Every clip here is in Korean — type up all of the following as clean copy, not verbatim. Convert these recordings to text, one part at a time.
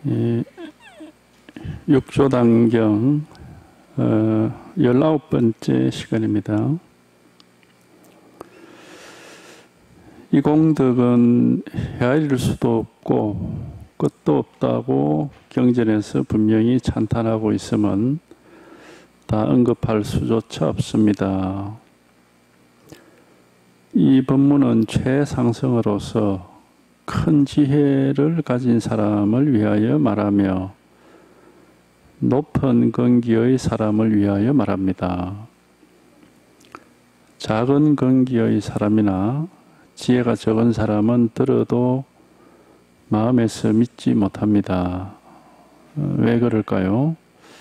육조단경 19번째 시간입니다. 이 공덕은 헤아릴 수도 없고 끝도 없다고 경전에서 분명히 찬탄하고 있음은 다 언급할 수조차 없습니다. 이 법문은 최상승으로서 큰 지혜를 가진 사람을 위하여 말하며 높은 건기의 사람을 위하여 말합니다. 작은 건기의 사람이나 지혜가 적은 사람은 들어도 마음에서 믿지 못합니다. 왜 그럴까요?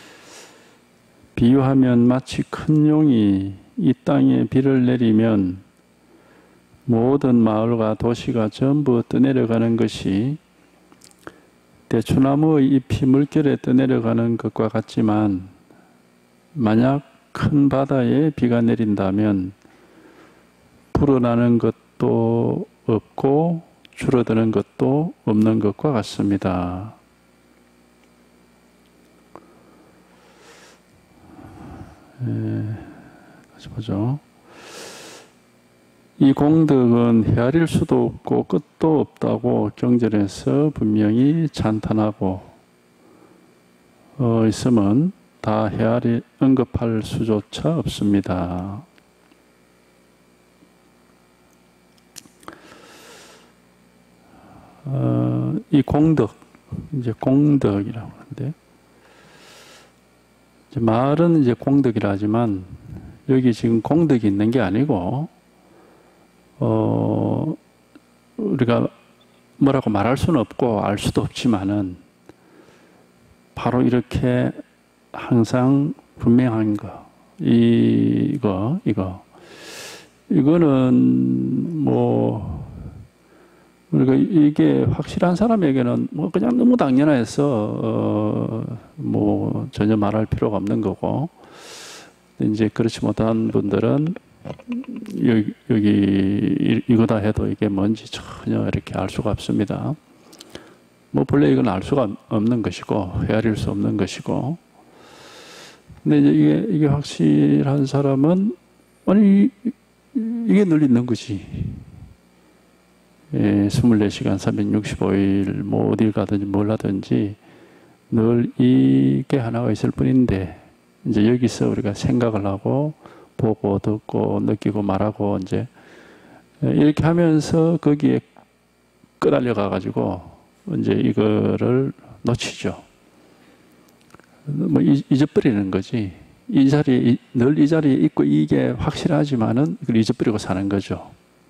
비유하면 마치 큰 용이 이 땅에 비를 내리면 모든 마을과 도시가 전부 떠내려가는 것이 대추나무의 잎이 물결에 떠내려가는 것과 같지만, 만약 큰 바다에 비가 내린다면 불어나는 것도 없고 줄어드는 것도 없는 것과 같습니다. 다시 보죠. 이 공덕은 헤아릴 수도 없고 끝도 없다고 경전에서 분명히 찬탄하고 있음은 다 언급할 수조차 없습니다. 이 공덕, 이제 공덕이라고 하는데, 이제 말은 이제 공덕이라 하지만 여기 지금 공덕이 있는 게 아니고 우리가 뭐라고 말할 수는 없고 알 수도 없지만은 바로 이렇게 항상 분명한 거, 이거는 뭐 우리가 이게 확실한 사람에게는 뭐 그냥 너무 당연해서 뭐 전혀 말할 필요가 없는 거고, 이제 그렇지 못한 분들은 여기 이거다 해도 이게 뭔지 전혀 이렇게 알 수가 없습니다. 뭐 본래 이건 알 수가 없는 것이고 헤아릴 수 없는 것이고, 근데 이제 이게 확실한 사람은 아니 이게 늘 있는 거지. 24시간 365일 뭐 어딜 가든지 뭘 하든지 늘 이게 하나가 있을 뿐인데, 이제 여기서 우리가 생각을 하고 보고 듣고 느끼고 말하고 이제 이렇게 하면서 거기에 끄달려 가지고 이제 이거를 놓치죠. 뭐 잊어버리는 거지. 이 자리에 늘 이 자리에 있고 이게 확실하지만은 이걸 잊어버리고 사는 거죠.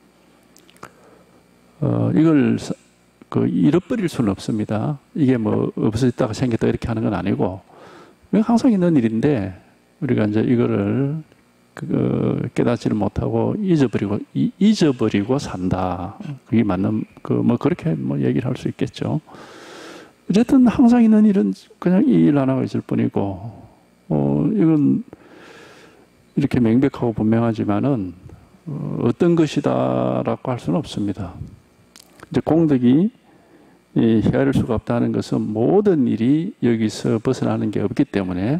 이걸 잃어버릴 수는 없습니다. 이게 뭐 없어졌다가 생겼다 이렇게 하는 건 아니고 항상 있는 일인데, 우리가 이제 이거를 깨닫지를 못하고 잊어버리고 산다. 그게 맞는 뭐 그렇게 뭐 얘기를 할 수 있겠죠. 어쨌든 항상 있는 일은 그냥 이 일 하나가 있을 뿐이고, 이건 이렇게 명백하고 분명하지만은 어떤 것이다라고 할 수는 없습니다. 이제 공덕이 헤아릴 수가 없다는 것은 모든 일이 여기서 벗어나는 게 없기 때문에,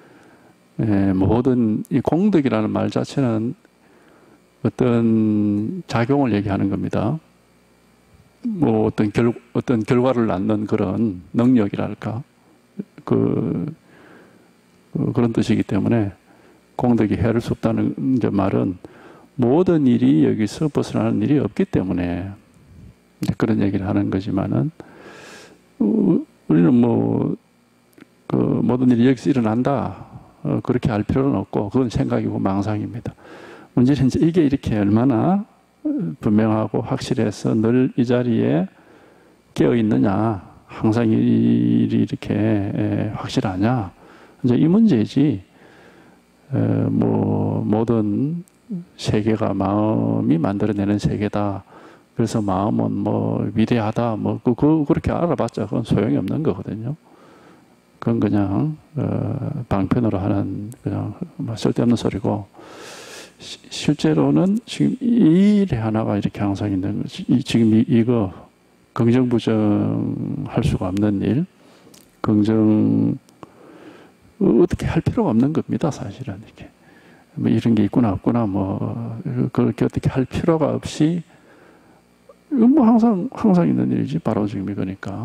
모든 이 공덕이라는 말 자체는 어떤 작용을 얘기하는 겁니다. 뭐 어떤 결과를 낳는 그런 능력이랄까, 그런 뜻이기 때문에 공덕이 헤아릴 수 없다는 말은 모든 일이 여기서 벗어나는 일이 없기 때문에 그런 얘기를 하는 거지만은, 우리는 뭐 모든 일이 여기서 일어난다 그렇게 할 필요는 없고, 그건 생각이고 망상입니다. 문제는 이제 이게 이렇게 얼마나 분명하고 확실해서 늘 이 자리에 깨어 있느냐, 항상 일이 이렇게 확실하냐, 이제 이 문제지. 뭐 모든 세계가 마음이 만들어내는 세계다. 그래서 마음은 뭐 위대하다. 뭐 그렇게 알아봤자 그건 소용이 없는 거거든요. 그건 그냥 방편으로 하는 그냥 쓸데없는 소리고, 실제로는 지금 이 일에 하나가 이렇게 항상 있는 거지. 지금 이거 긍정부정할 수가 없는 일, 긍정 어떻게 할 필요가 없는 겁니다. 사실은 이렇게 뭐 이런 게 있구나 없구나 뭐 그렇게 어떻게 할 필요가 없이 이건 뭐 항상 있는 일이지 바로 지금 이거니까.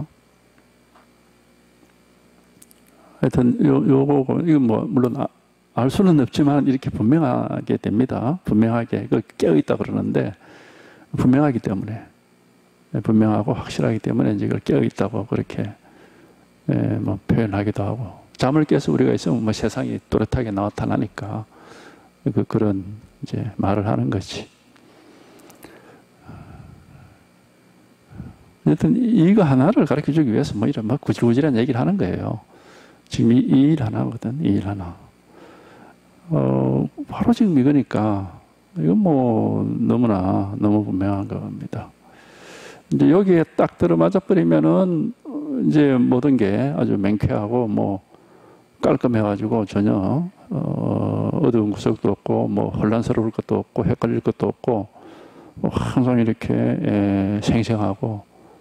하여튼 요거 이건 뭐 물론 알 수는 없지만 이렇게 분명하게 됩니다. 분명하게 깨어 있다 그러는데 분명하기 때문에 분명하고 확실하기 때문에 이제 이걸 깨어 있다고 그렇게 뭐 표현하기도 하고 잠을 깨서 우리가 있으면 뭐 세상이 또렷하게 나타나니까 그런 이제 말을 하는 거지. 하여튼 이거 하나를 가르쳐 주기 위해서 뭐 이런 막 구질구질한 얘기를 하는 거예요. 지금 이 일 하나거든, 이 일 하나. 바로 지금 이거니까, 이건 뭐, 너무 분명한 겁니다. 이제 여기에 딱 들어맞아 버리면은, 이제 모든 게 아주 맹쾌하고, 뭐, 깔끔해가지고 전혀, 어두운 구석도 없고, 뭐, 혼란스러울 것도 없고, 헷갈릴 것도 없고, 뭐 항상 이렇게, 생생하고,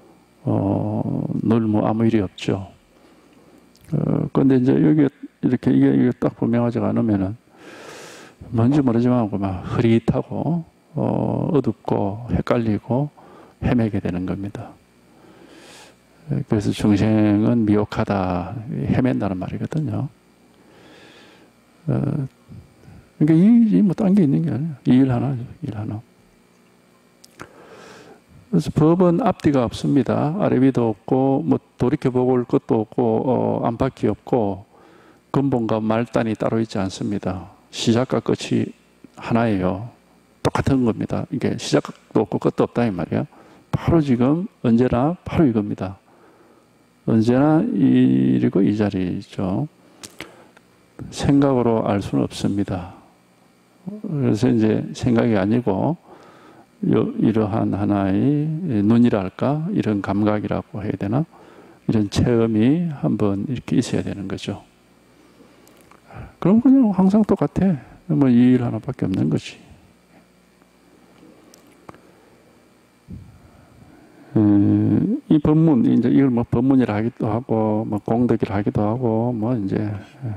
늘 뭐 아무 일이 없죠. 근데 이제 여기 이렇게 이게 딱 분명하지 않으면은 뭔지 모르지만 막 흐릿하고 어둡고 헷갈리고 헤매게 되는 겁니다. 그래서 중생은 미혹하다 헤맨다는 말이거든요. 그러니까 이 뭐 딴 게 있는 게 아니에요. 이 일 하나죠, 일 하나. 그래서 법은 앞뒤가 없습니다. 아래위도 없고 뭐 돌이켜보고 올 것도 없고 안팎이 없고 근본과 말단이 따로 있지 않습니다. 시작과 끝이 하나예요. 똑같은 겁니다. 이게 시작도 없고 끝도 없다 이 말이에요. 바로 지금 언제나 바로 이겁니다. 언제나 이리고 이 자리죠. 생각으로 알 수는 없습니다. 그래서 이제 생각이 아니고 이러한 하나의 눈이랄까 이런 감각이라고 해야 되나 이런 체험이 한번 이렇게 있어야 되는 거죠. 그럼 그냥 항상 똑같아. 뭐 이 일 하나밖에 없는 거지. 이 법문 이제 이걸 뭐 법문이라 하기도 하고 뭐 공덕이라 하기도 하고 뭐 이제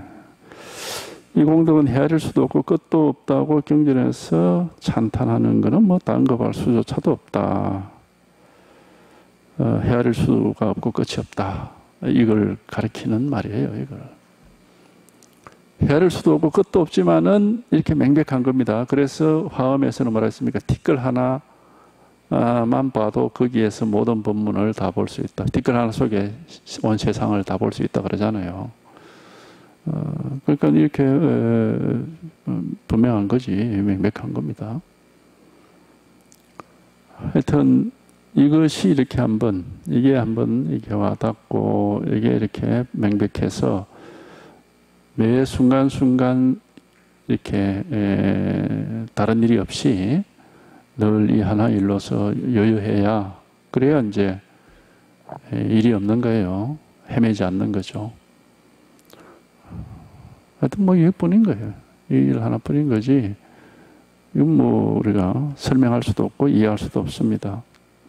이 공덕은 헤아릴 수도 없고 끝도 없다고 경전에서 찬탄하는 것은 뭐 다른 거 볼 수조차도 없다. 헤아릴 수가 없고 끝이 없다. 이걸 가리키는 말이에요. 이걸. 헤아릴 수도 없고 끝도 없지만은 이렇게 명백한 겁니다. 그래서 화엄에서는 뭐라 했습니까? 티끌 하나만 봐도 거기에서 모든 법문을 다 볼 수 있다. 티끌 하나 속에 온 세상을 다 볼 수 있다 그러잖아요. 그러니까 이렇게 분명한 거지, 명백한 겁니다. 하여튼 이것이 이렇게 이게 한번 이게 와닿고 이게 이렇게 명백해서 매 순간순간 이렇게 다른 일이 없이 늘 이 하나 일로서 여유해야 그래야 이제 일이 없는 거예요. 헤매지 않는 거죠. 하여튼 뭐 이것뿐인 거예요. 이 일 하나뿐인 거지. 이건 뭐 우리가 설명할 수도 없고 이해할 수도 없습니다.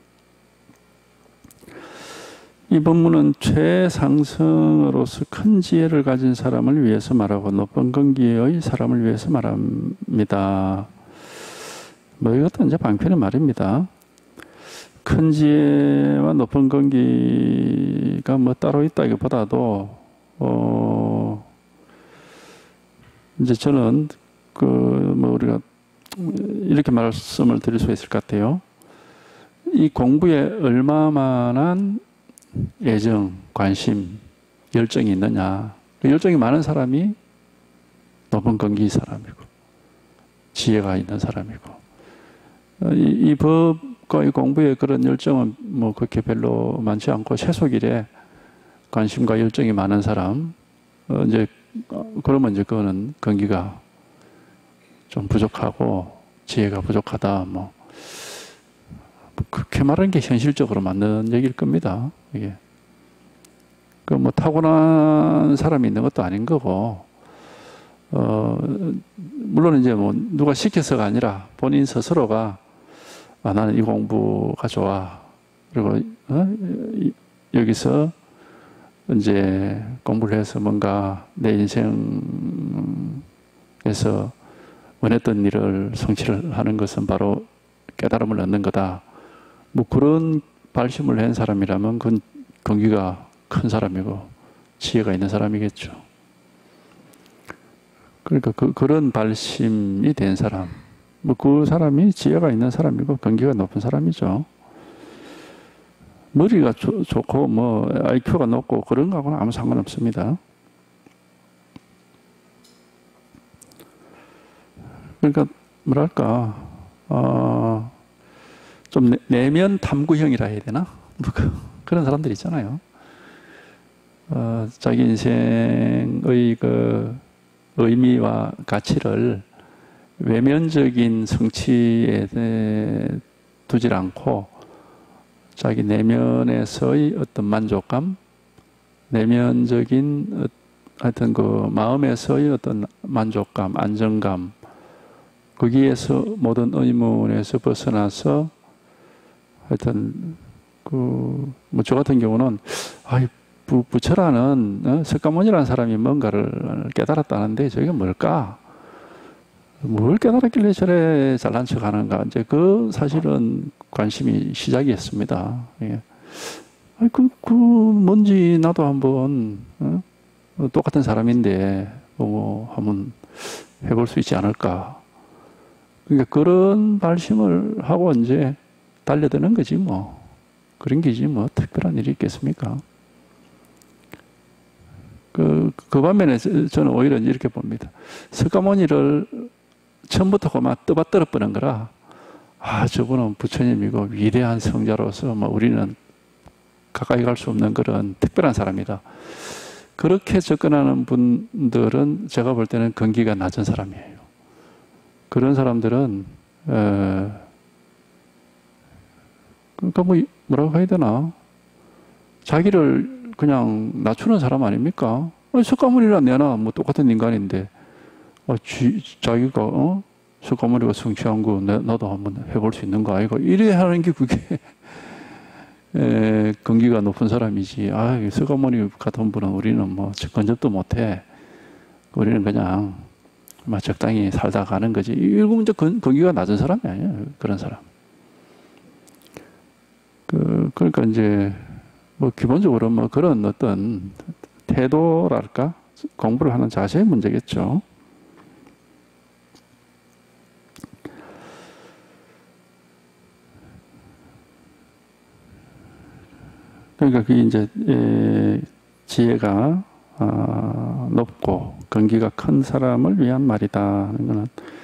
이 법문은 최상승으로서 큰 지혜를 가진 사람을 위해서 말하고 높은根기의 사람을 위해서 말합니다. 뭐 이것도 이제 방편의 말입니다. 큰 지혜와 높은根기가 뭐 따로 있다기보다도 이제 저는 뭐 우리가 이렇게 말씀을 드릴 수 있을 것 같아요. 이 공부에 얼마만한 애정, 관심, 열정이 있느냐. 그 열정이 많은 사람이 높은根기 사람이고 지혜가 있는 사람이고 이 법과 이 공부에 그런 열정은 뭐 그렇게 별로 많지 않고 세속일에 관심과 열정이 많은 사람 이제 그러면 이제 그거는根기가 좀 부족하고 지혜가 부족하다 뭐 그렇게 말하는 게 현실적으로 맞는 얘기일 겁니다. 이게 그 뭐 타고난 사람이 있는 것도 아닌 거고 물론 이제 뭐 누가 시켜서가 아니라 본인 스스로가 나는 이 공부가 좋아 그리고 여기서 이제 공부를 해서 뭔가 내 인생에서 원했던 일을 성취를 하는 것은 바로 깨달음을 얻는 거다. 뭐 그런 발심을 한 사람이라면 그건 경기가 큰 사람이고 지혜가 있는 사람이겠죠. 그러니까 그런 발심이 된 사람, 뭐 그 사람이 지혜가 있는 사람이고 경기가 높은 사람이죠. 머리가 좋고 뭐 IQ가 높고 그런 거하고는 아무 상관없습니다. 그러니까 뭐랄까 좀 내면 탐구형이라 해야 되나? 뭐 그런 사람들 있잖아요. 자기 인생의 그 의미와 가치를 외면적인 성취에 두질 않고 자기 내면에서의 어떤 만족감, 내면적인 하여튼 그 마음에서의 어떤 만족감, 안정감, 거기에서 모든 의문에서 벗어나서 하여튼 그 뭐 저 같은 경우는 부처라는 석가모니라는 사람이 뭔가를 깨달았다는데 저게 뭘까? 뭘 깨달았길래 저래 잘난 척하는가? 이제 그 사실은 관심이 시작이었습니다. 예. 뭔지 나도 한번 똑같은 사람인데 뭐 한번 해볼 수 있지 않을까? 그러니까 그런 발심을 하고 이제 달려드는 거지 뭐. 그런 게지 뭐 특별한 일이 있겠습니까? 그 반면에 저는 오히려 이렇게 봅니다. 석가모니를 처음부터 그만 떠받들어 버는 거라, 저분은 부처님이고 위대한 성자로서 뭐 우리는 가까이 갈 수 없는 그런 특별한 사람이다. 그렇게 접근하는 분들은 제가 볼 때는 근기가 낮은 사람이에요. 그런 사람들은 그러니까 뭐라고 해야 되나? 자기를 그냥 낮추는 사람 아닙니까? 석가모니라 내나 뭐 똑같은 인간인데 자기가 석가모니가 성취한 거 나도 한번 해볼 수 있는 거 아이가? 이래 하는 게 그게 근기가 높은 사람이지. 석가모니 같은 분은 우리는 뭐 근접도 못해. 우리는 그냥 적당히 살다 가는 거지. 이거 이제 근기가 낮은 사람이 아니에요. 그런 사람. 그러니까 이제 뭐 기본적으로 뭐 그런 어떤 태도랄까 공부를 하는 자세의 문제겠죠. 그러니까 그게 이제 지혜가 높고 근기가 큰 사람을 위한 말이다 하는 거는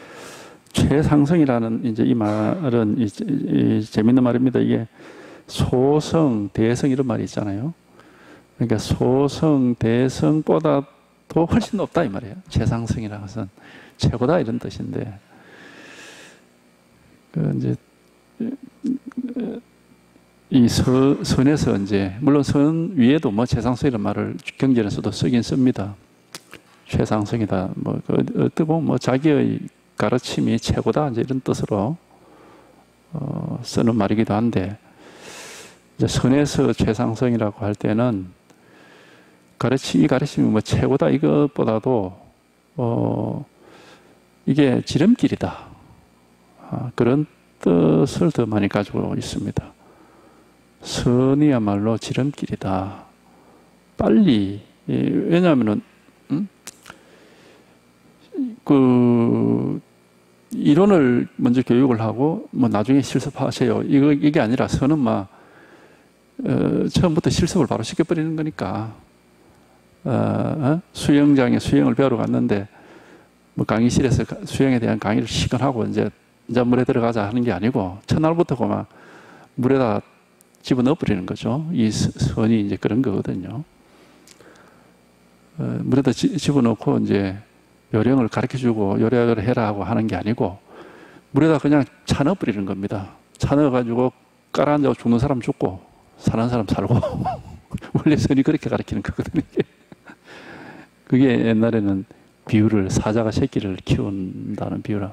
최상승이라는 이제 이 말은 이 재밌는 말입니다. 이게 소성, 대성 이런 말이 있잖아요. 그러니까 소성, 대성보다도 훨씬 높다 이 말이에요. 최상승이라는 것은 최고다 이런 뜻인데, 이제 이 선에서 이제 물론 선 위에도 뭐 최상승이라는 말을 경전에서도 쓰긴 씁니다. 최상승이다. 뭐 어떻게 보면 뭐 자기의 가르침이 최고다 이제 이런 뜻으로 쓰는 말이기도 한데. 이제 선에서 최상승이라고 할 때는 이 가르침이 뭐 최고다 이것보다도 이게 지름길이다 그런 뜻을 더 많이 가지고 있습니다. 선이야말로 지름길이다. 빨리 왜냐하면은 그 이론을 먼저 교육을 하고 뭐 나중에 실습하세요. 이게 아니라 선은 막 처음부터 실습을 바로 시켜버리는 거니까 수영장에 수영을 배우러 갔는데 뭐 강의실에서 수영에 대한 강의를 시간하고 이제 물에 들어가자 하는 게 아니고 첫날부터 그만 물에다 집어넣어 버리는 거죠. 이 선이 이제 그런 거거든요. 물에다 집어넣고 이제 요령을 가르쳐주고 요래요래 해라 하고 하는 게 아니고 물에다 그냥 차 넣어 버리는 겁니다. 차 넣어가지고 깔아앉아 죽는 사람 죽고 사는 사람 살고 원래 선이 그렇게 가르치는 거거든요. 그게 옛날에는 비유를 사자가 새끼를 키운다는 비유라.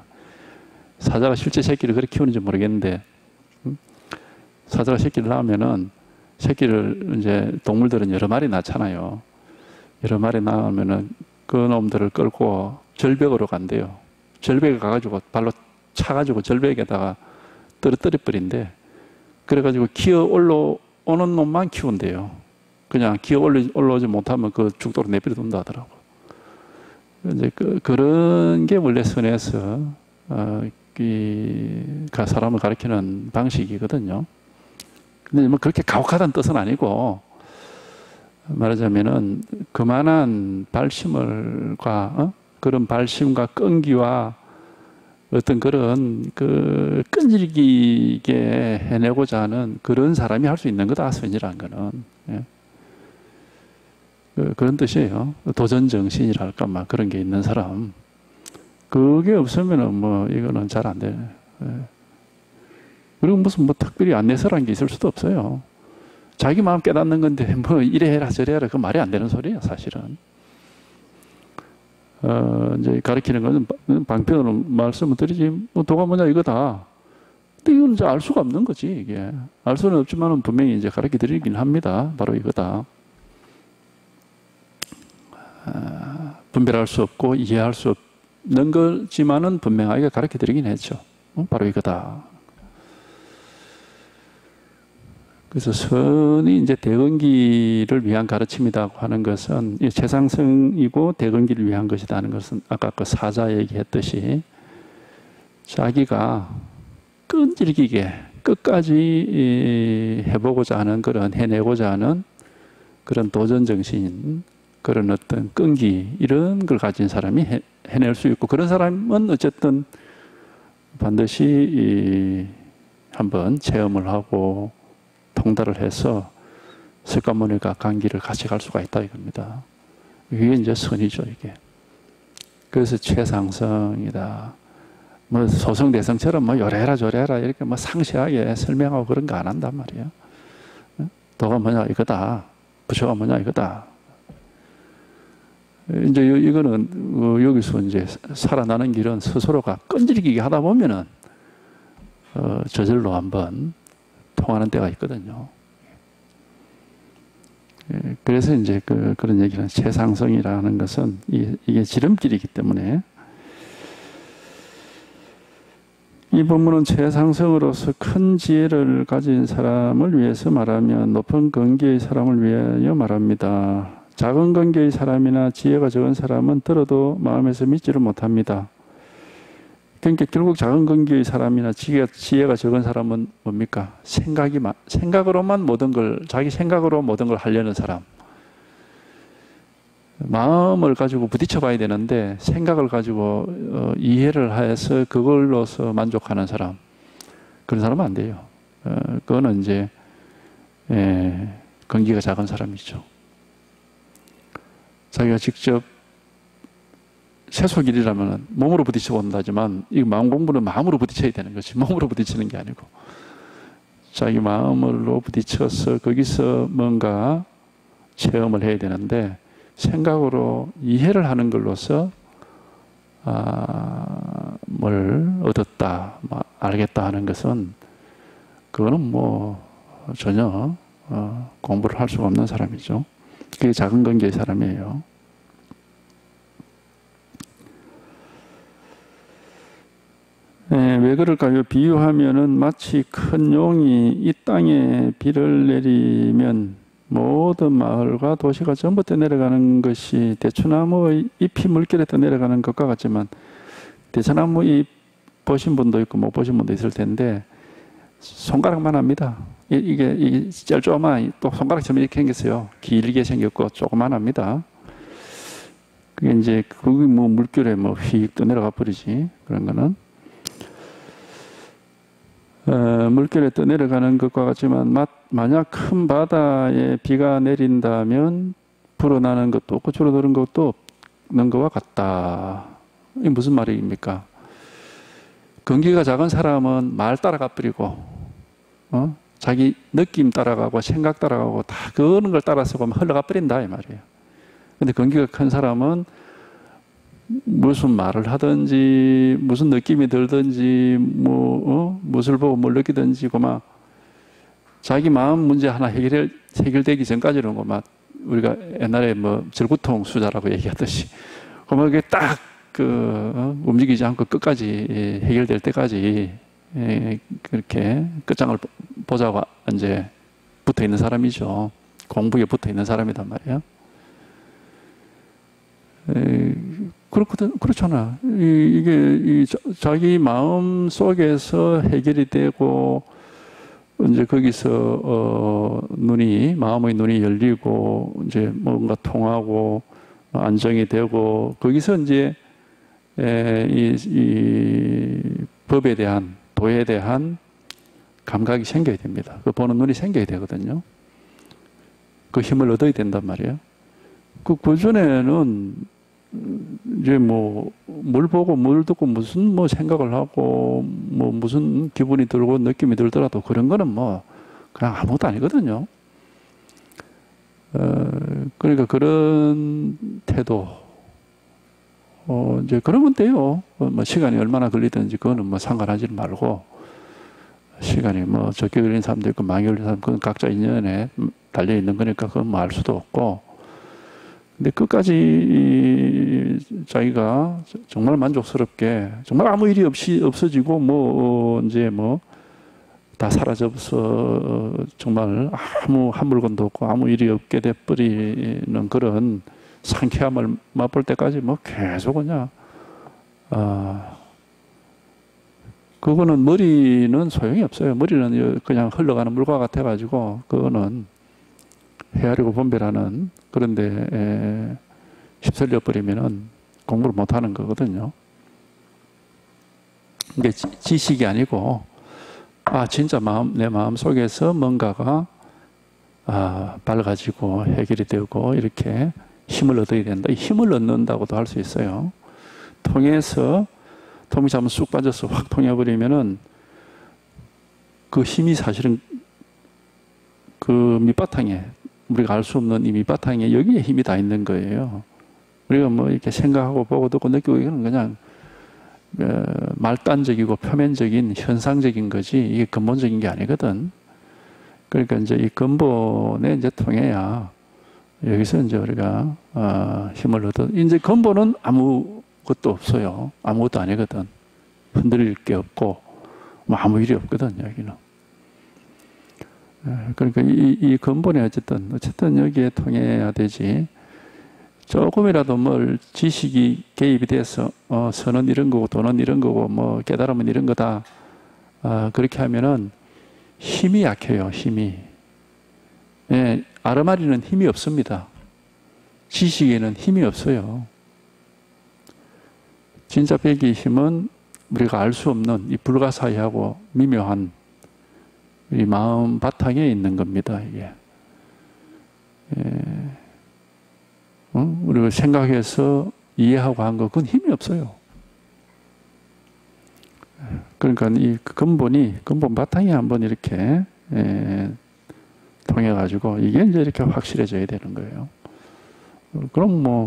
사자가 실제 새끼를 그렇게 키우는지 모르겠는데 사자가 새끼를 낳으면은 새끼를 이제 동물들은 여러 마리 낳잖아요. 여러 마리 낳으면은 그 놈들을 끌고 절벽으로 간대요. 절벽에 가가지고 발로 차가지고 절벽에다가 떨어뜨려 버린대. 그래가지고 기어 올라오는 놈만 키운대요. 그냥 기어 올라오지 못하면 그 죽도록 내버려 둔다 하더라고. 이제 그런 게 원래 선에서 사람을 가리키는 방식이거든요. 근데 뭐 그렇게 가혹하다는 뜻은 아니고, 말하자면은 그만한 발심과 그런 발심과 끈기와 어떤 그런 끈질기게 해내고자 하는 그런 사람이 할 수 있는 거다, 선이라는 거는. 예. 그런 뜻이에요. 도전 정신이랄까 막 그런 게 있는 사람. 그게 없으면은 뭐 이거는 잘 안 돼. 예. 그리고 무슨 뭐 특별히 안내서라는 게 있을 수도 없어요. 자기 마음 깨닫는 건데 뭐 이래 해라 저래 해라 그 말이 안 되는 소리예요, 사실은. 이제 가르치는 거는 방편으로 말씀을 드리지, 뭐 도가 뭐냐 이거다. 근데 이건 이제 알 수가 없는 거지, 이게. 알 수는 없지만은 분명히 이제 가르쳐 드리긴 합니다. 바로 이거다. 분별할 수 없고 이해할 수 없는 거지만은 분명하게 가르쳐 드리긴 했죠. 바로 이거다. 그래서 선이 이제 대건기를 위한 가르침이라고 하는 것은 최상승이고 대건기를 위한 것이다 하는 것은 아까 그 사자 얘기했듯이 자기가 끈질기게 끝까지 해보고자 하는 그런 해내고자 하는 그런 도전 정신, 그런 어떤 끈기 이런 걸 가진 사람이 해낼 수 있고, 그런 사람은 어쨌든 반드시 한번 체험을 하고 통달을 해서 석가모니가 간 길을 같이 갈 수가 있다 이겁니다. 이게 이제 선이죠, 이게. 그래서 최상승이다. 뭐 소승대성처럼 뭐 요래라 저래라 이렇게 뭐 상세하게 설명하고 그런 거 안 한단 말이에요. 도가 뭐냐 이거다. 부처가 뭐냐 이거다. 이제 이거는 여기서 이제 살아나는 길은 스스로가 끈질기게 하다 보면은 저절로 한번 통하는 때가 있거든요. 그래서 이제 그런 얘기는 최상승이라는 것은 이게 지름길이기 때문에, 이 본문은 최상승으로서 큰 지혜를 가진 사람을 위해서 말하면 높은 건기의 사람을 위하여 말합니다. 작은 건기의 사람이나 지혜가 적은 사람은 들어도 마음에서 믿지를 못합니다. 그러니까 결국 작은 건기의 사람이나 지혜가 적은 사람은 뭡니까? 생각으로만 모든 걸, 자기 생각으로 모든 걸 하려는 사람. 마음을 가지고 부딪혀 봐야 되는데 생각을 가지고 이해를 해서 그걸로서 만족하는 사람. 그런 사람은 안 돼요. 그거는 이제 건기가 작은 사람이죠. 자기가 직접 세속일이라면 몸으로 부딪혀 본다지만 이 마음 공부는 마음으로 부딪혀야 되는 거지, 몸으로 부딪히는 게 아니고 자기 마음으로 부딪혀서 거기서 뭔가 체험을 해야 되는데, 생각으로 이해를 하는 걸로서 뭘 얻었다, 알겠다 하는 것은 그거는 뭐 전혀 공부를 할 수가 없는 사람이죠. 그게 작은 건기의 사람이에요. 왜 그럴까요? 비유하면은 마치 큰 용이 이 땅에 비를 내리면 모든 마을과 도시가 전부 다 내려가는 것이 대추나무의 잎이 물결에 떠 내려가는 것과 같지만, 대추나무 잎 보신 분도 있고 못 보신 분도 있을 텐데 손가락만 합니다. 이게 짤조만 또 손가락처럼 이렇게 생겼어요. 길게 생겼고 조그만합니다. 그게 이제 거기 뭐 물결에 뭐 휙 떠 내려가 버리지. 그런 거는 물결에 떠 내려가는 것과 같지만, 만약 큰 바다에 비가 내린다면 불어나는 것도 없고 줄어드는 것도 없는 것과 같다. 이게 무슨 말입니까? 건기가 작은 사람은 말 따라가 버리고 자기 느낌 따라가고 생각 따라가고 다 그런 걸 따라서 보면 흘러가 버린다 이 말이에요. 근데 건기가 큰 사람은 무슨 말을 하든지 무슨 느낌이 들든지 무엇을 보고 뭘 느끼든지 그만 자기 마음 문제 하나 해결되기 전까지는 막 우리가 옛날에 뭐 절구통 수자라고 얘기하듯이 그게 딱 움직이지 않고 끝까지 해결될 때까지 그렇게 끝장을 보자고 이제 붙어 있는 사람이죠. 공부에 붙어 있는 사람이란 말이에요. 그렇거든, 그렇잖아. 이게 자기 마음 속에서 해결이 되고, 이제 거기서, 마음의 눈이 열리고, 이제 뭔가 통하고, 안정이 되고, 거기서 이제, 이 법에 대한, 도에 대한 감각이 생겨야 됩니다. 그 보는 눈이 생겨야 되거든요. 그 힘을 얻어야 된단 말이에요. 그 전에는 이제 뭘 보고 뭘 듣고 무슨 생각을 하고 무슨 기분이 들고 느낌이 들더라도 그런 거는 그냥 아무것도 아니거든요. 그러니까 그런 태도, 이제 그러면 돼요. 시간이 얼마나 걸리든지 그거는 상관하지 말고, 시간이 적게 걸린 사람도 있고 많이 걸린 사람, 그건 각자 인연에 달려 있는 거니까 그건 알 수도 없고. 근데 끝까지 자기가 정말 만족스럽게, 정말 아무 일이 없이 없어지고, 이제 다 사라져서 정말 아무 한 물건도 없고 아무 일이 없게 돼버리는 그런 상쾌함을 맛볼 때까지 계속 그냥, 그거는 머리는 소용이 없어요. 머리는 그냥 흘러가는 물과 같아가지고, 그거는 헤아리고 분별하는 그런데 휩쓸려 버리면은 공부를 못하는 거거든요. 이게 지식이 아니고, 진짜 내 마음 속에서 뭔가가 밝아지고 해결이 되고 이렇게 힘을 얻어야 된다. 이 힘을 얻는다고도 할 수 있어요. 통해서 통이 한번 쑥 빠져서 확 통해버리면은 그 힘이 사실은 그 밑바탕에, 우리가 알 수 없는 이 밑바탕에 여기에 힘이 다 있는 거예요. 우리가 이렇게 생각하고 보고 듣고 느끼고 이거는 그냥 말단적이고 표면적인 현상적인 거지 이게 근본적인 게 아니거든. 그러니까 이제 이 근본에 이제 통해야 여기서 이제 우리가 힘을 얻어. 이제 근본은 아무것도 없어요. 아무것도 아니거든. 흔들릴 게 없고 아무 일이 없거든 여기는. 그러니까 이 근본이 어쨌든 여기에 통해야 되지. 조금이라도 지식이 개입이 돼서 선은 이런 거고 도는 이런 거고 깨달음은 이런 거다. 그렇게 하면은 힘이 약해요. 힘이. 아르마리는 힘이 없습니다. 지식에는 힘이 없어요. 진짜 백의 힘은 우리가 알 수 없는 이 불가사의하고 미묘한 이 마음 바탕에 있는 겁니다. 이게. 우리가 생각해서 이해하고 한 거, 그건 힘이 없어요. 그러니까 이 근본 바탕에 한번 이렇게 통해가지고 이게 이제 이렇게 확실해져야 되는 거예요. 그럼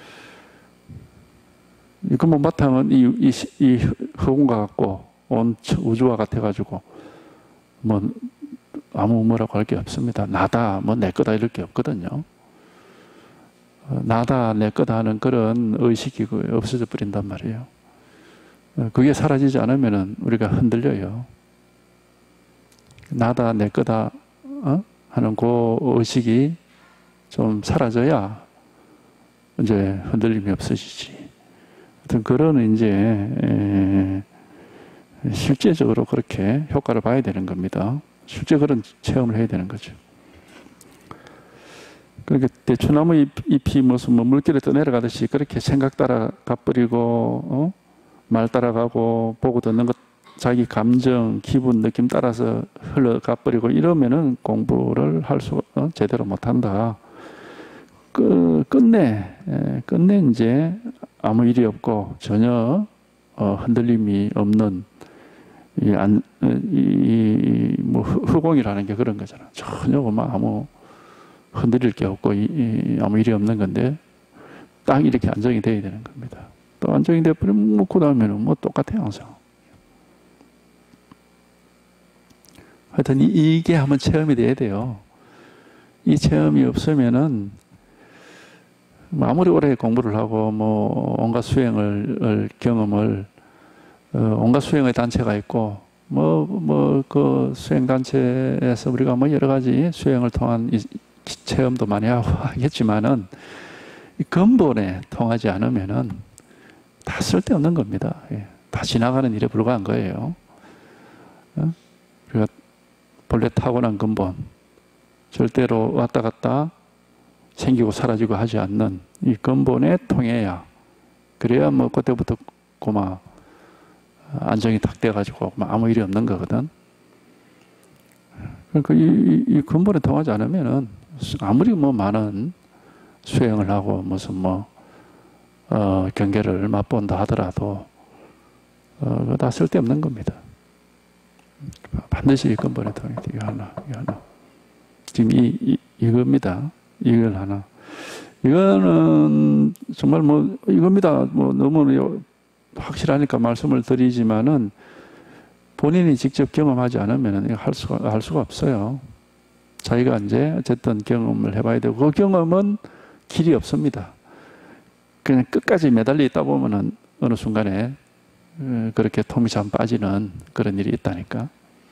이 근본 바탕은 이 허공과 같고 온 우주와 같아가지고 아무 뭐라고 할 게 없습니다. 나다, 내 거다 이럴 게 없거든요. 나다, 내 거다 하는 그런 의식이 없어져 버린단 말이에요. 그게 사라지지 않으면 우리가 흔들려요. 나다, 내 거다 하는 그 의식이 좀 사라져야 이제 흔들림이 없어지지. 하여튼 그런 이제 실제적으로 그렇게 효과를 봐야 되는 겁니다. 실제 그런 체험을 해야 되는 거죠. 그러니까 대추나무 잎이 무슨 물길에 떠내려가듯이 그렇게 생각 따라 가버리고 말 따라가고 보고 듣는 것 자기 감정, 기분, 느낌 따라서 흘러가버리고 이러면은 공부를 제대로 못한다. 끝내 이제 아무 일이 없고 전혀 흔들림이 없는 허공이라는 게 그런 거잖아. 전혀 아무 흔들릴 게 없고 아무 일이 없는 건데 딱 이렇게 안정이 돼야 되는 겁니다. 또 안정이 돼버리면 그 다음에는 똑같아요 항상. 하여튼 이게 한번 체험이 돼야 돼요. 이 체험이 없으면은 아무리 오래 공부를 하고 뭐 온갖 수행을 경험을 온갖 수행의 단체가 있고 뭐 그 수행 단체에서 우리가 뭐 여러 가지 수행을 통한 체험도 많이 하고 하겠지만은 이 근본에 통하지 않으면은 다 쓸데없는 겁니다. 예. 다 지나가는 일에 불과한 거예요. 우리가 본래 타고난 근본, 절대로 왔다 갔다 생기고 사라지고 하지 않는 이 근본에 통해야, 그래야 뭐 그때부터 고마 안정이 딱 돼가지고 아무 일이 없는 거거든. 그러니까 이 근본에 통하지 않으면은 아무리 뭐 많은 수행을 하고 무슨 뭐 경계를 맛본다 하더라도 그거 다 쓸데없는 겁니다. 반드시 이 근본에 통해야 돼. 이거 하나. 지금 이겁니다. 이걸 하나. 이거는 정말 뭐 이겁니다. 뭐 너무 확실하니까 말씀을 드리지만은 본인이 직접 경험하지 않으면 할 수가 없어요. 자기가 이제 어쨌든 경험을 해봐야 되고 그 경험은 길이 없습니다. 그냥 끝까지 매달려 있다 보면은 어느 순간에 그렇게 톰이 잠 빠지는 그런 일이 있다니까.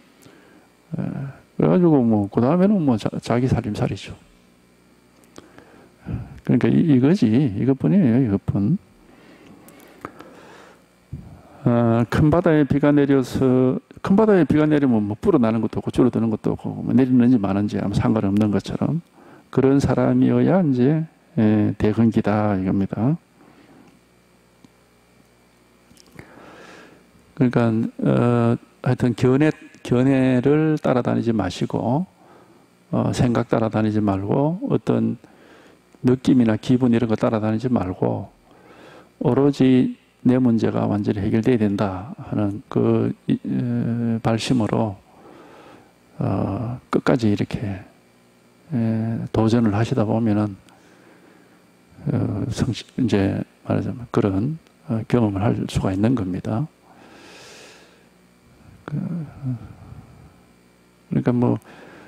그래가지고 뭐 그 다음에는 뭐 자기 살림살이죠. 그러니까 이거지. 이것뿐이에요. 이것뿐. 큰 바다에 비가 내려서, 큰 바다에 비가 내리면 뭐 불어나는 것도 없고 줄어드는 것도 없고 뭐 내리는지 마는지 아무 상관없는 것처럼 그런 사람이어야 이제 대근기다 이겁니다. 그러니까 하여튼 견해를 따라다니지 마시고 생각 따라다니지 말고 어떤 느낌이나 기분 이런 거 따라다니지 말고 오로지 내 문제가 완전히 해결돼야 된다 하는 그 발심으로 끝까지 이렇게 도전을 하시다 보면은 이제 말하자면 그런 경험을 할 수가 있는 겁니다. 그러니까 뭐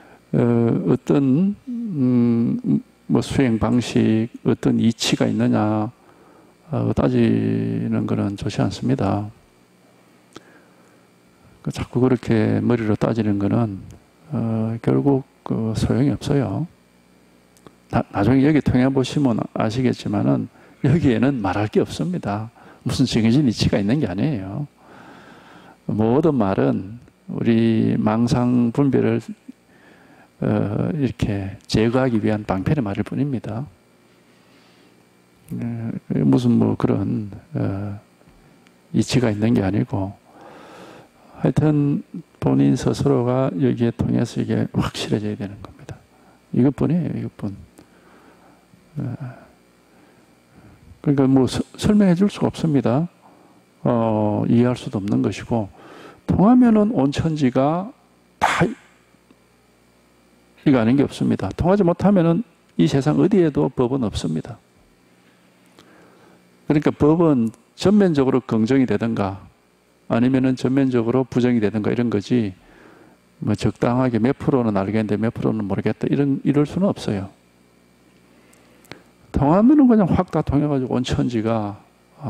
어떤 뭐 수행 방식, 어떤 이치가 있느냐 따지는 거는 좋지 않습니다. 자꾸 그렇게 머리로 따지는 거는 결국 소용이 없어요. 나중에 여기 통해 보시면 아시겠지만은 여기에는 말할 게 없습니다. 무슨 정해진 이치가 있는 게 아니에요. 모든 말은 우리 망상 분별을 이렇게 제거하기 위한 방편의 말일 뿐입니다. 무슨 뭐 그런 이치가 있는 게 아니고 하여튼 본인 스스로가 여기에 통해서 이게 확실해져야 되는 겁니다. 이것뿐이에요. 이것뿐. 그러니까 뭐 설명해 줄 수가 없습니다. 이해할 수도 없는 것이고 통하면은 온 천지가 다 이거 아닌 게 없습니다. 통하지 못하면은 이 세상 어디에도 법은 없습니다. 그러니까 법은 전면적으로 긍정이 되든가 아니면은 전면적으로 부정이 되든가 이런 거지 뭐 적당하게 몇 프로는 알겠는데 몇 프로는 모르겠다 이럴 수는 없어요. 통하면은 그냥 확 다 통해가지고 온 천지가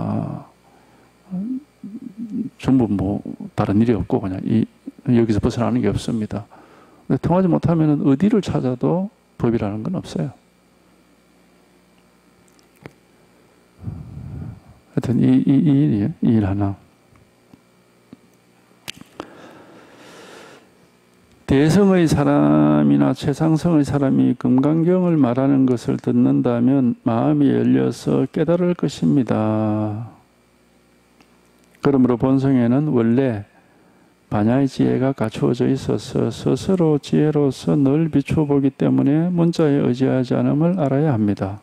전부 뭐 다른 일이 없고 그냥 여기서 벗어나는 게 없습니다. 근데 통하지 못하면은 어디를 찾아도 법이라는 건 없어요. 하여튼 이 일 하나. 대성의 사람이나 최상성의 사람이 금강경을 말하는 것을 듣는다면 마음이 열려서 깨달을 것입니다. 그러므로 본성에는 원래 반야의 지혜가 갖추어져 있어서 스스로 지혜로서 늘 비춰보기 때문에 문자에 의지하지 않음을 알아야 합니다.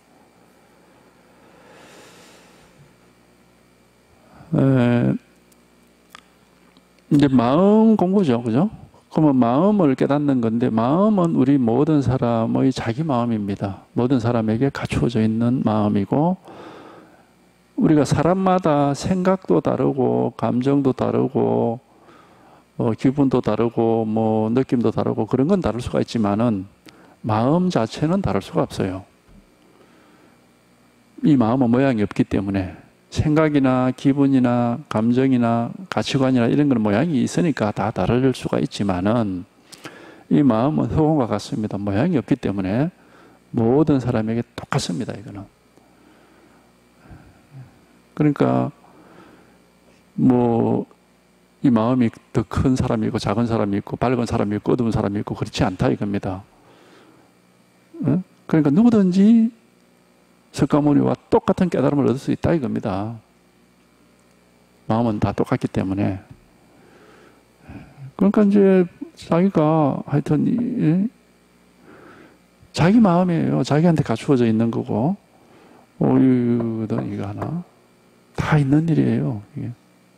이제 마음 공부죠, 그죠? 그러면 마음을 깨닫는 건데 마음은 우리 모든 사람의 자기 마음입니다. 모든 사람에게 갖추어져 있는 마음이고 우리가 사람마다 생각도 다르고 감정도 다르고 기분도 다르고 뭐 느낌도 다르고 그런 건 다를 수가 있지만은 마음 자체는 다를 수가 없어요. 이 마음은 모양이 없기 때문에 생각이나 기분이나 감정이나 가치관이나 이런 건 모양이 있으니까 다 다를 수가 있지만은 이 마음은 흑원과 같습니다. 모양이 없기 때문에 모든 사람에게 똑같습니다. 이거는. 그러니까 뭐 이 마음이 더 큰 사람이 있고 작은 사람이 있고 밝은 사람이 있고 어두운 사람이 있고 그렇지 않다 이겁니다. 그러니까 누구든지 석가모니와 똑같은 깨달음을 얻을 수 있다 이겁니다. 마음은 다 똑같기 때문에. 그러니까 이제 자기가 하여튼 자기 마음이에요. 자기한테 갖추어져 있는 거고 이거 하나 다 있는 일이에요. 이게.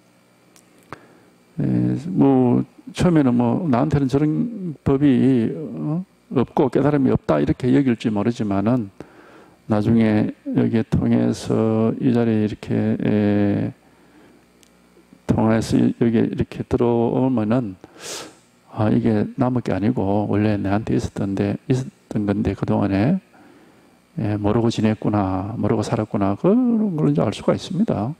뭐 처음에는 뭐 나한테는 저런 법이 없고 깨달음이 없다 이렇게 여길지 모르지만은 나중에 여기에 통해서 이 자리에 이렇게 통해서 여기에 이렇게 들어오면은 이게 남의 게 아니고 원래 내한테 있었던 건데 그동안에 모르고 지냈구나, 모르고 살았구나 그런 걸 이제 알 수가 있습니다.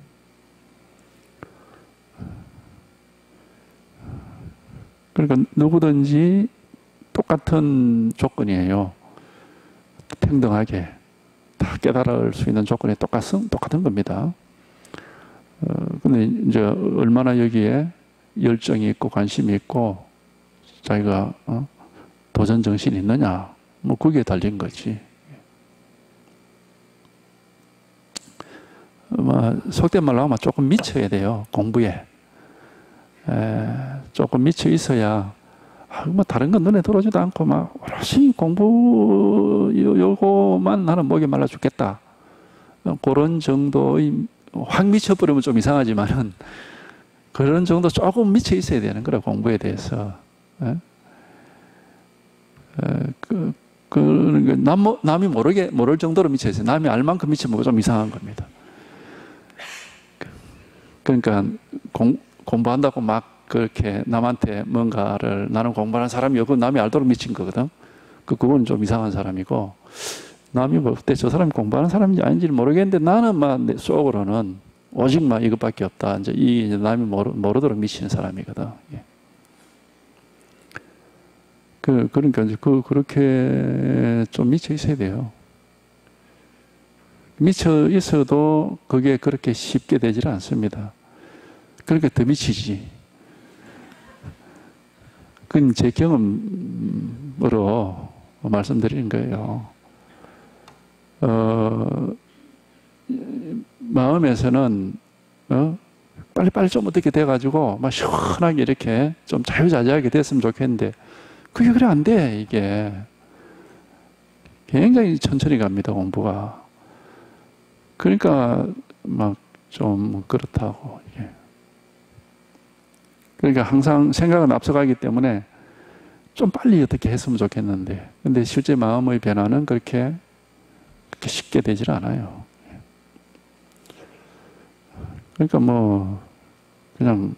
그러니까 누구든지 똑같은 조건이에요. 평등하게 다 깨달을 수 있는 조건이 똑같은 겁니다. 근데 이제 얼마나 여기에 열정이 있고 관심이 있고 자기가 도전 정신이 있느냐, 뭐 거기에 달린 거지. 속된 말로 하면 조금 미쳐야 돼요. 공부에. 조금 미쳐 있어야 뭐 다른 건 눈에 들어오지도 않고 막 오롯이 공부 요거만 나는 목이 말라 죽겠다. 그런 정도의 확 미쳐버리면 좀 이상하지만은 그런 정도 조금 미쳐 있어야 되는 거라 공부에 대해서. 남이 모를 정도로 미쳐 있어요. 남이 알 만큼 미치면 좀 이상한 겁니다. 그러니까 공부한다고 막 그렇게 남한테 뭔가를 나는 공부하는 사람이고 남이 알도록 미친 거거든. 그건 좀 이상한 사람이고 남이 볼 때 저 사람이 공부하는 사람인지 아닌지를 모르겠는데 나는 막 내 속으로는 오직 막 이것밖에 없다. 이제 남이 모르도록 미치는 사람이거든. 예. 그러니까 이제 그렇게 좀 미쳐 있어야 돼요. 미쳐 있어도 그게 그렇게 쉽게 되질 않습니다. 그러니까 더 미치지. 그건 제 경험으로 말씀드리는 거예요. 마음에서는 빨리빨리 좀 어떻게 돼가지고 막 시원하게 이렇게 좀 자유자재하게 됐으면 좋겠는데 그게 그래 안 돼. 이게 굉장히 천천히 갑니다. 공부가. 그러니까 막 좀 그렇다고 이게. 그러니까 항상 생각은 앞서가기 때문에 좀 빨리 어떻게 했으면 좋겠는데 근데 실제 마음의 변화는 그렇게 쉽게 되질 않아요. 그러니까 뭐 그냥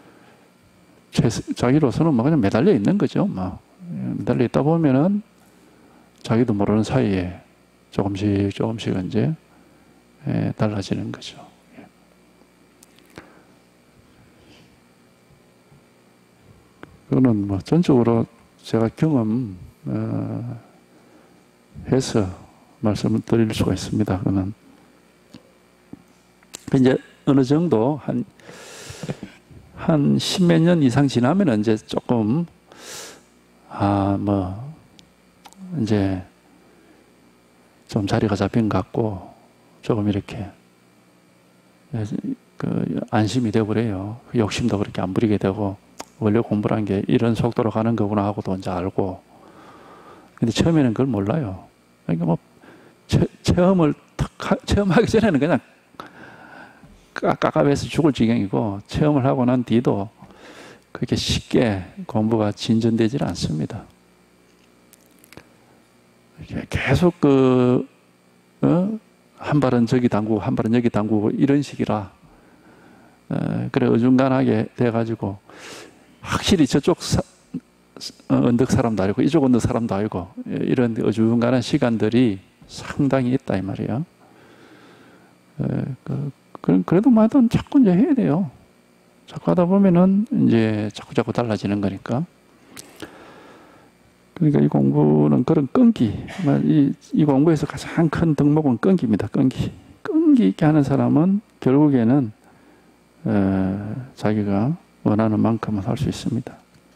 자기로서는 뭐 그냥 매달려 있는 거죠. 막 매달려 있다 보면은 자기도 모르는 사이에 조금씩 이제 달라지는 거죠. 그거는 뭐 전적으로 제가 해서 말씀을 드릴 수가 있습니다. 그거는 이제 어느 정도 한 십몇 년 이상 지나면 이제 조금 뭐 이제 좀 자리가 잡힌 것 같고 조금 이렇게 안심이 되어버려요. 욕심도 그렇게 안 부리게 되고 원래 공부란 게 이런 속도로 가는 거구나 하고도 이제 알고. 근데 처음에는 그걸 몰라요. 그러니까 뭐 체험하기 전에는 그냥 깝깝해서 죽을 지경이고 체험을 하고 난 뒤도 그렇게 쉽게 공부가 진전되질 않습니다. 계속 한 발은 저기 담그고 한 발은 여기 담그고 이런 식이라 그래 어중간하게 돼가지고 확실히 저쪽 언덕 사람도 알고 이쪽 언덕 사람도 알고 이런 어중간한 시간들이 상당히 있다 이 말이에요. 그래도 뭐든 자꾸 이제 해야 돼요. 자꾸 하다 보면은 이제 자꾸 달라지는 거니까. 그러니까 이 공부는 그런 끈기, 이 공부에서 가장 큰 덕목은 끈기입니다. 끈기 있게 하는 사람은 결국에는 자기가 원하는 만큼은 할 수 있습니다.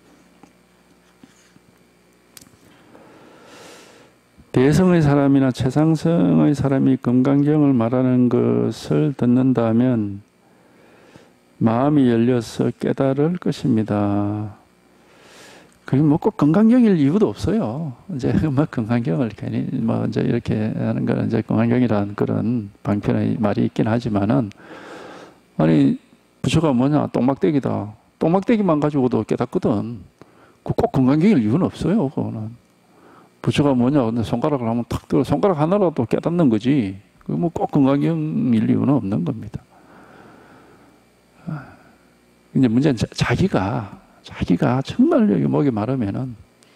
대성의 사람이나 최상승의 사람이 금강경을 말하는 것을 듣는다면 마음이 열려서 깨달을 것입니다. 그게 뭐 꼭 금강경일 이유도 없어요. 이제 뭐 금강경을 괜히 뭐 이제 이렇게 하는 거는 이제 금강경이라는 그런 방편의 말이 있긴 하지만은 아니 부처가 뭐냐 똥막대기다. 똥막대기만 가지고도 깨닫거든. 꼭 금강경일 이유는 없어요. 그거는. 부처가 뭐냐 근데 손가락을 하면 탁 들어 손가락 하나라도 깨닫는 거지. 그 뭐 꼭 금강경일 이유는 없는 겁니다. 이제 문제는 자기가 정말 여기 목이 마르면은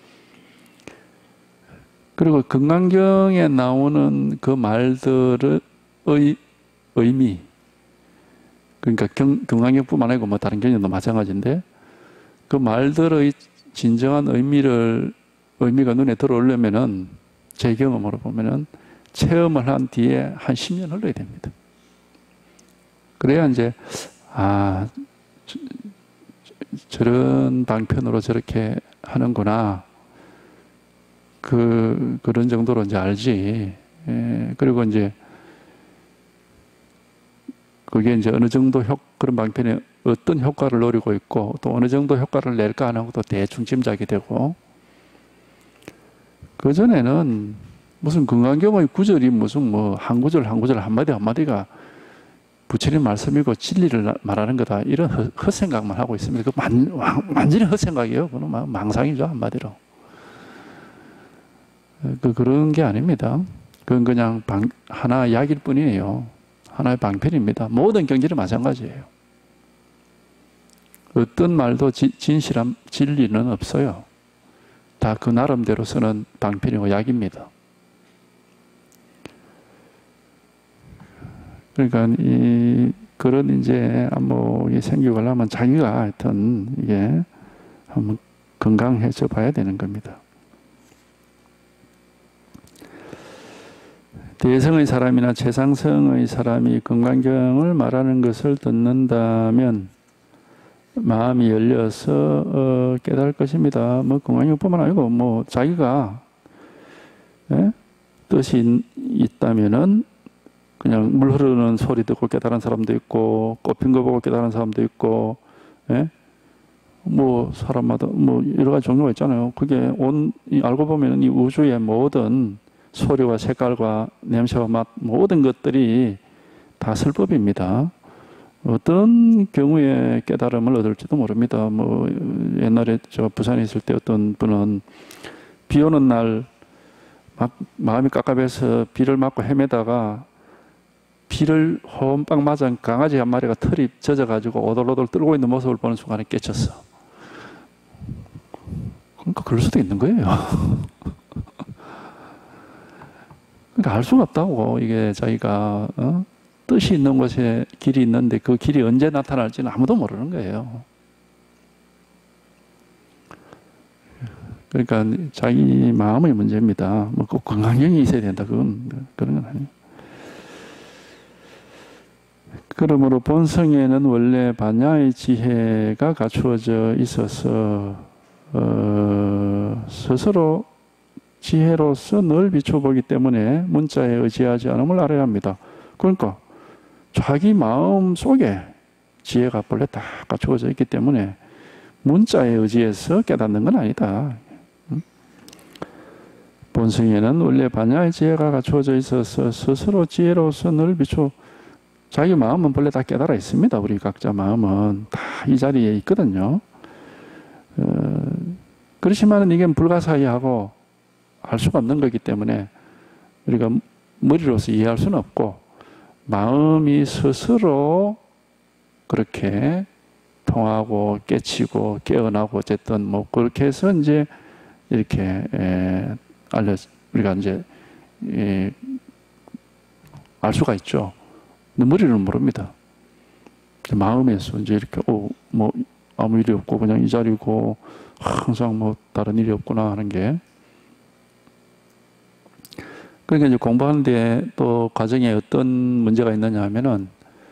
그리고 금강경에 나오는 그 말들의 의미 그러니까 금강경뿐만 아니고 뭐 다른 경전도 마찬가지인데 그 말들의 진정한 의미가 눈에 들어오려면은 제 경험으로 보면은 체험을 한 뒤에 한 10년 흘러야 됩니다. 그래야 이제 저런 방편으로 저렇게 하는구나. 그런 정도로 이제 알지. 그리고 이제 그게 이제 어느 정도 그런 방편에 어떤 효과를 노리고 있고 또 어느 정도 효과를 낼까 하는 것도 대충 짐작이 되고 그전에는 무슨 금강경의 구절이 무슨 뭐 한 구절 한마디가 부처님 말씀이고 진리를 말하는 거다. 이런 헛생각만 하고 있습니다. 그 완전히 헛생각이에요. 그건 망상이죠. 한마디로. 그런 게 아닙니다. 그건 그냥 하나의 약일 뿐이에요. 하나의 방편입니다. 모든 경전이 마찬가지예요. 어떤 말도 진실한 진리는 없어요. 다 그 나름대로 쓰는 방편이고 약입니다. 그러니까 그런 이제 안목이 생기고 하려면 자기가 하여튼 이게 한번 건강해져 봐야 되는 겁니다. 대성의 사람이나 최상승의 사람이 금강경을 말하는 것을 듣는다면 마음이 열려서 깨달을 것입니다. 뭐 금강경뿐만 아니고 뭐 자기가 뜻이 있다면은 그냥 물 흐르는 소리 듣고 깨달은 사람도 있고 꽃핀 거 보고 깨달은 사람도 있고 뭐 사람마다 뭐 여러 가지 종류가 있잖아요. 그게 알고 보면 이 우주의 모든 소리와 색깔과 냄새와 맛 모든 것들이 다 설법입니다. 어떤 경우에 깨달음을 얻을지도 모릅니다. 뭐 옛날에 저 부산에 있을 때 어떤 분은 비 오는 날 막 마음이 깝깝해서 비를 맞고 헤매다가 비를 홈빵 맞은 강아지 한 마리가 털이 젖어가지고 오돌오돌 떨고 있는 모습을 보는 순간에 깨쳤어. 그러니까 그럴 수도 있는 거예요. 그러니까 알 수가 없다고. 이게 자기가 뜻이 있는 곳에 길이 있는데 그 길이 언제 나타날지는 아무도 모르는 거예요. 그러니까 자기 마음의 문제입니다. 뭐 꼭 건강경이 있어야 된다. 그런 건 아니에요. 그러므로 본성에는 원래 반야의 지혜가 갖추어져 있어서 스스로 지혜로서 늘 비춰보기 때문에 문자에 의지하지 않음을 알아야 합니다. 그러니까 자기 마음 속에 지혜가 본래 다 갖추어져 있기 때문에 문자에 의지해서 깨닫는 건 아니다. 본성에는 원래 반야의 지혜가 갖추어져 있어서 스스로 지혜로서 늘 비춰 자기 마음은 본래 다 깨달아 있습니다. 우리 각자 마음은 다 이 자리에 있거든요. 그렇지만 이게 불가사의하고 알 수가 없는 거기 때문에 우리가 머리로서 이해할 수는 없고 마음이 스스로 그렇게 통하고 깨치고 깨어나고 어쨌든 뭐 그렇게 해서 이제 이렇게 우리가 이제 알 수가 있죠. 근데 머리는 모릅니다. 마음에서 이제 이렇게 뭐 아무 일이 없고 그냥 이 자리고 항상 뭐 다른 일이 없구나 하는 게. 그러니까 이제 공부하는데 또 과정에 어떤 문제가 있느냐 하면은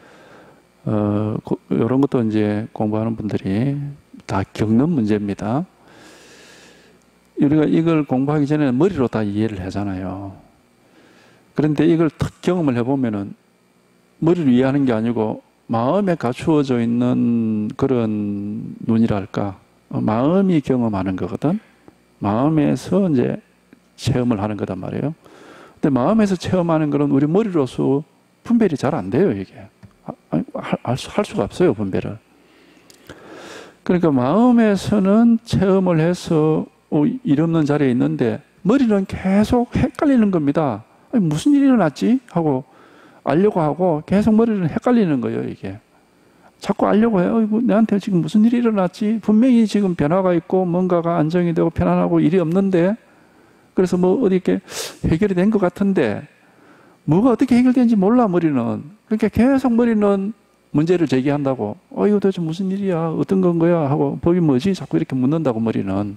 이런 것도 이제 공부하는 분들이 다 겪는 문제입니다. 우리가 이걸 공부하기 전에는 머리로 다 이해를 하잖아요. 그런데 이걸 탁 경험을 해보면은 머리로 이해하는 게 아니고 마음에 갖추어져 있는 그런 눈이랄까, 마음이 경험하는 거거든. 마음에서 이제 체험을 하는 거단 말이에요. 근데 마음에서 체험하는 거는 우리 머리로서 분별이 잘 안 돼요, 이게. 할 수가 없어요, 분별을. 그러니까 마음에서는 체험을 해서 일 없는 자리에 있는데 머리는 계속 헷갈리는 겁니다. 아니, 무슨 일이 일어났지? 하고 알려고 하고 계속 머리는 헷갈리는 거예요, 이게. 자꾸 알려고 해요. 내한테 지금 무슨 일이 일어났지? 분명히 지금 변화가 있고 뭔가가 안정이 되고 편안하고 일이 없는데, 그래서 뭐 어디 이렇게 해결이 된 것 같은데 뭐가 어떻게 해결된지 몰라, 머리는. 그러니까 계속 머리는 문제를 제기한다고. 이거 도대체 무슨 일이야? 어떤 건 거야? 하고 법이 뭐지? 자꾸 이렇게 묻는다고, 머리는.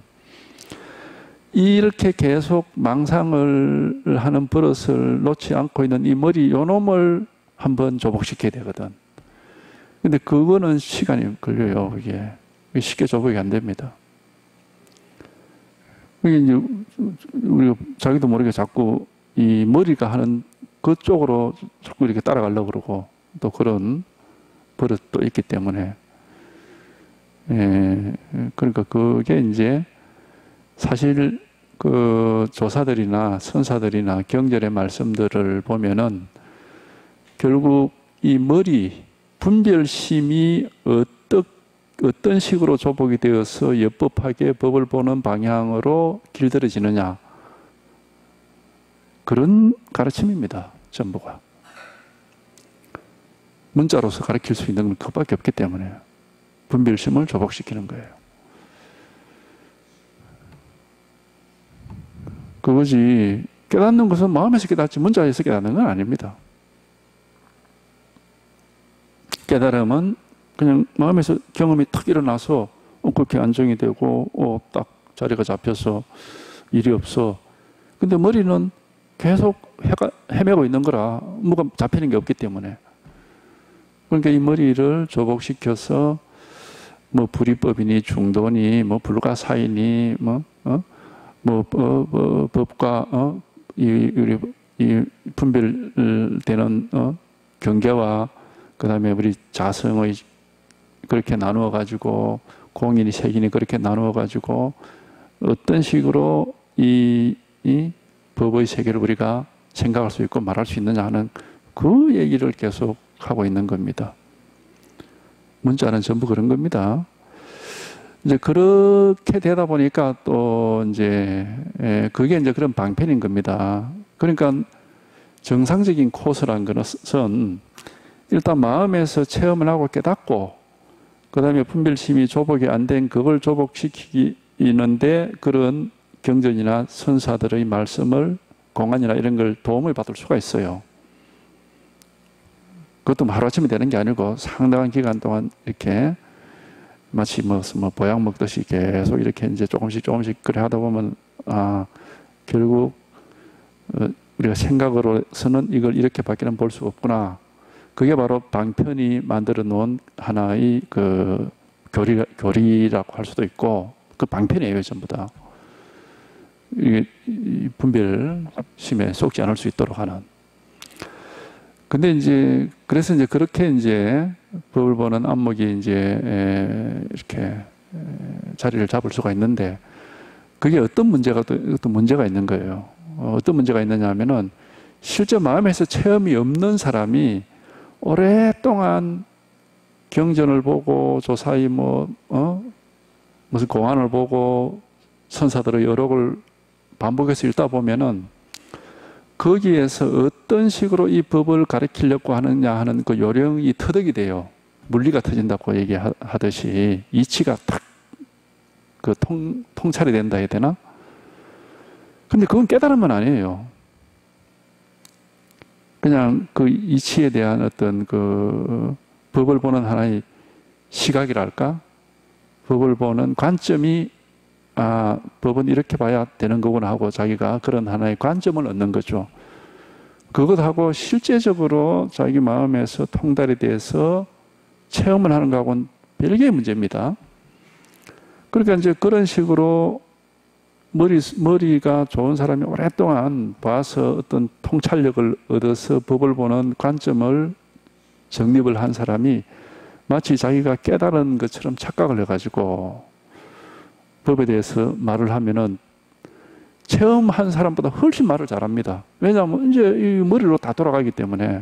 이렇게 계속 망상을 하는 버릇을 놓지 않고 있는 이 머리, 요 놈을 한번 조복시켜야 되거든. 근데 그거는 시간이 걸려요, 그게. 쉽게 조복이 안 됩니다. 그게 이제 우리가 자기도 모르게 자꾸 이 머리가 하는 그쪽으로 자꾸 이렇게 따라가려고 그러고 또 그런 버릇도 있기 때문에. 그러니까 그게 이제 사실 그 조사들이나 선사들이나 경전의 말씀들을 보면은 결국 이 머리, 분별심이 어떤 식으로 조복이 되어서 엽법하게 법을 보는 방향으로 길들여지느냐, 그런 가르침입니다, 전부가. 문자로서 가르칠 수 있는 건 그것밖에 없기 때문에 분별심을 조복시키는 거예요. 그거지, 깨닫는 것은 마음에서 깨닫지 문자에서 깨닫는 건 아닙니다. 깨달음은 그냥 마음에서 경험이 탁 일어나서 그렇게 안정이 되고 딱 자리가 잡혀서 일이 없어. 근데 머리는 계속 헤매고 있는 거라 뭐가 잡히는 게 없기 때문에. 그러니까 이 머리를 조복시켜서 뭐 불이법이니 중도니 뭐 불가사이니 법과 이 분별되는 경계와 그 다음에 우리 자성의 그렇게 나누어 가지고 공인이 색인이 그렇게 나누어 가지고 어떤 식으로 이 법의 세계를 우리가 생각할 수 있고 말할 수 있느냐 하는 그 얘기를 계속 하고 있는 겁니다. 문자는 전부 그런 겁니다. 이제 그렇게 되다 보니까 또 이제 그게 이제 그런 방편인 겁니다. 그러니까 정상적인 코스라는 것은 일단 마음에서 체험을 하고 깨닫고 그 다음에 분별심이 조복이 안 된 그걸 조복시키는데 그런 경전이나 선사들의 말씀을 공안이나 이런 걸 도움을 받을 수가 있어요. 그것도 하루아침에 되는 게 아니고 상당한 기간 동안 이렇게 마치 뭐 보약 먹듯이 계속 이렇게 이제 조금씩 그래 하다 보면 결국 우리가 생각으로서는 이걸 이렇게밖에는 볼 수 없구나. 그게 바로 방편이 만들어 놓은 하나의 그 교리라고 할 수도 있고 그 방편이에요, 전부 다. 이게 분별심에 속지 않을 수 있도록 하는. 근데 이제 그래서 이제 그렇게 이제 법을 보는 안목이 이제 이렇게 자리를 잡을 수가 있는데 그게 어떤 문제가 있는 거예요. 어떤 문제가 있느냐 하면은 실제 마음에서 체험이 없는 사람이 오랫동안 경전을 보고 조사히 무슨 공안을 보고 선사들의 여록을 반복해서 읽다 보면은 거기에서 어떤 식으로 이 법을 가르치려고 하느냐 하는 그 요령이 터득이 돼요. 물리가 터진다고 얘기하듯이 이치가 탁 그 통찰이 된다 해야 되나? 근데 그건 깨달음은 아니에요. 그냥 그 이치에 대한 어떤 그 법을 보는 하나의 시각이랄까? 법을 보는 관점이 아, 법은 이렇게 봐야 되는 거구나 하고 자기가 그런 하나의 관점을 얻는 거죠. 그것하고 실제적으로 자기 마음에서 통달이 돼서 체험을 하는 거하고는 별개의 문제입니다. 그러니까 이제 그런 식으로 머리가 좋은 사람이 오랫동안 봐서 어떤 통찰력을 얻어서 법을 보는 관점을 정립을 한 사람이 마치 자기가 깨달은 것처럼 착각을 해가지고 법에 대해서 말을 하면은 체험한 사람보다 훨씬 말을 잘합니다. 왜냐하면 이제 이 머리로 다 돌아가기 때문에.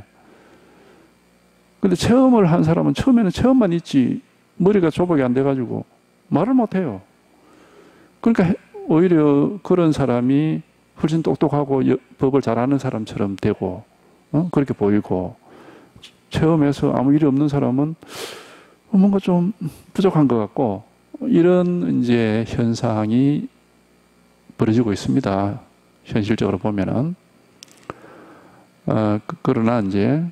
근데 체험을 한 사람은 처음에는 체험만 있지 머리가 조복이 안 돼가지고 말을 못해요. 그러니까 오히려 그런 사람이 훨씬 똑똑하고 법을 잘하는 사람처럼 되고 그렇게 보이고 체험해서 아무 일이 없는 사람은 뭔가 좀 부족한 것 같고 이런 이제 현상이 벌어지고 있습니다. 현실적으로 보면은. 그러나 이제